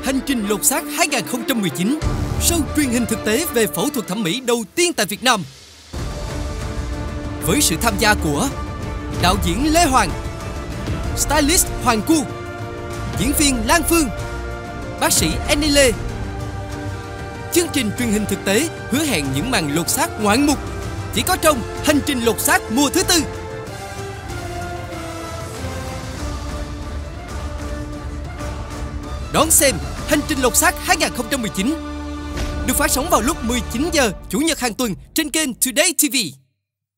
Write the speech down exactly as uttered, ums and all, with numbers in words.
Hành trình lột xác hai không một chín, show truyền hình thực tế về phẫu thuật thẩm mỹ đầu tiên tại Việt Nam. Với sự tham gia của đạo diễn Lê Hoàng, stylist Hoàng Cu, diễn viên Lan Phương, bác sĩ Annie Lê. Chương trình truyền hình thực tế hứa hẹn những màn lột xác ngoạn mục chỉ có trong Hành trình lột xác mùa thứ tư. Đón xem Hành trình lột xác hai không một chín được phát sóng vào lúc mười chín giờ Chủ nhật hàng tuần trên kênh Today ti vi.